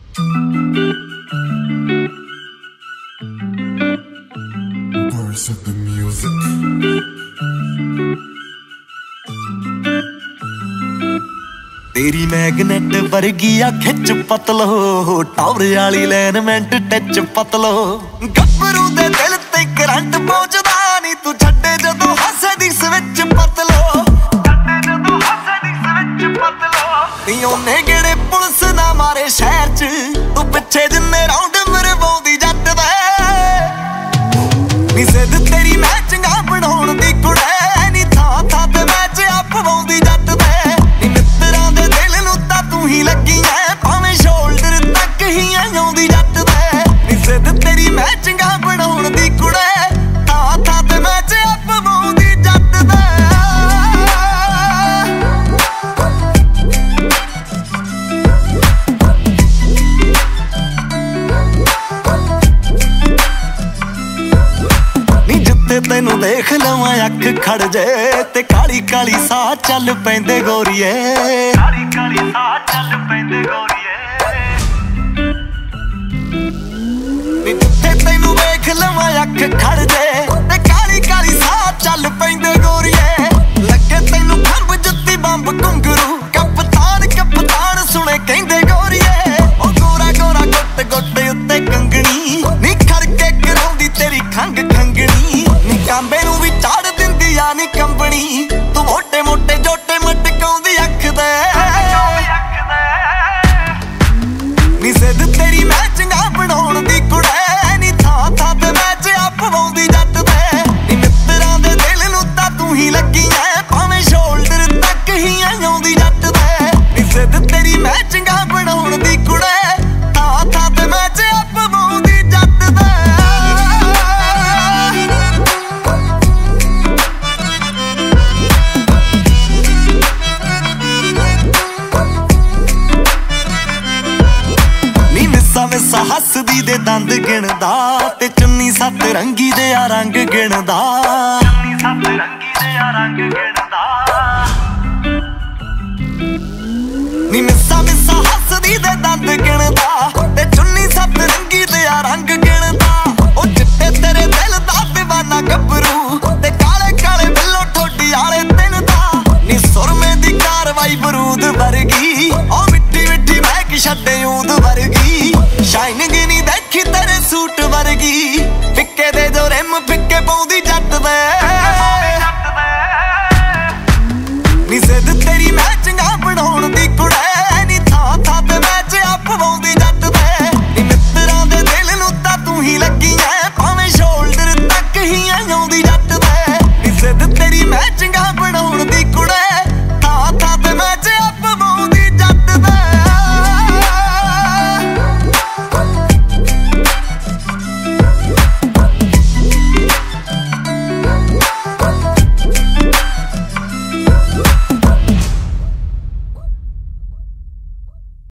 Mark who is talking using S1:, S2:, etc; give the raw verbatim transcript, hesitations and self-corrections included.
S1: Of the music. तेरी magnet वर्गी आ खिच पतलो टावर वाली लाइनमेंट टच पतलो गब्बरू दे दिल ते करंट पहुंचदा नी तू छड्डे जदों हसे दी स्विच पतलो छड्डे जदों हसे दी स्विच पतलो नी ओने गेड़े पुलिस ना मारे शहर च तू पिछे जिन्ने राउंड मरवाउंदी जट दा नी सिद्ध तेरी मैचिंगा बनाउण दी कुड़े नी थां थां ते मैच अपवाउंदी जट दे नी मित्तरां दे दिल नूं तां तू ही लगी ऐ भावें शोल्डर तक ही आउंदी जट दे नी सिद्ध तेरी मैचिंगा बनाउण दी कुड़े थां थां ते मैच अपवाउंदी जट दे तेनू देख लवां अख खड़ जे ते काली काली साह चल पैंदे गोरीए काली काली साह चल पैंदे गोरीए नी जिथे तेनू देख लवां अख खड़ जे ते काली काली साह चल पैंदे गोरीए लगे तेनू खंब जुत्ती बंब घुंगरू कप्तान कप्तान सुने कहंदे गोरीए ओ गोरा गोरा गुट गुट उत्ते कंगणी नी खड़के कराउंदी तेरी खंग खंगणी कांबे नूं भी चाड़ दिंदी आ नी कंबनी तू मोटे मोटे जोटे मटकाउंदी अख दे नी सिद्ध तेरी मैचिंगा बनाउण दी कुड़े नी थां थां ते मैच अपवाउंदी जट दे नी मित्तरां दे दिल नूं तां तू ही लगी ऐ भावें शोल्डर तक ही आउंदी जट दे नी सिद्ध तेरी मैचिंगा बनाउण दी कुड़े थां थां ते मैच अपवाउंदी जट दे मिसा हसदी दे दंद गिणदा ते चुन्नी सत रंगी दे आ रंग गिणदा चुन्नी सत रंगी दे आ रंग गिणदा नी मिसा मिसा हसदी दे दंद गिणदा ते चुन्नी सत रंगी दे आ रंग गिणदा ओ चिट्टे तेरे दिल दा दीवाना गबरू ते काले काले बिल्लो ठोडी आले तिन दा नी सुरमे दी कारवाई बरूद वर्गी ओ मिट्टी मिट्टी महक छड्डे ऊंद वर्गी शाइनिंग नी देखी तेरे सूट वर्गी फिक्के दे जो रिम फिक्के पाउंदी जट दे